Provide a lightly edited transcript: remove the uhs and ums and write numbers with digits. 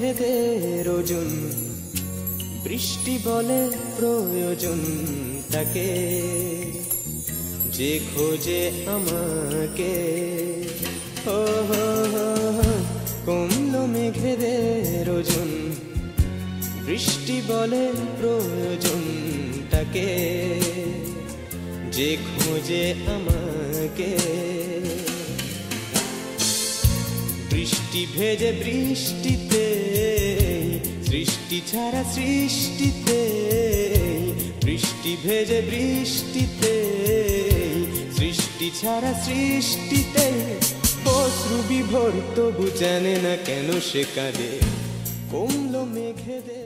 মেঘেদের ওজন, বৃষ্টি বলে প্রয়োজন তাকে, যে খোঁজে আমাকে। ও হো হো হো, কমলো মেঘেদের ওজন, বৃষ্টি বলে প্রয়োজন তাকে, যে খোঁজে আমাকে। বৃষ্টি ভেজে বৃষ্টিতে, সৃষ্টি ছাড়া সৃষ্টিতে, বৃষ্টি ভেজে বৃষ্টিতে, সৃষ্টি ছাড়া সৃষ্টিতে, অশ্রু বিভোর তবু জানে না কেন সে কাঁদে, কমলো মেঘেদের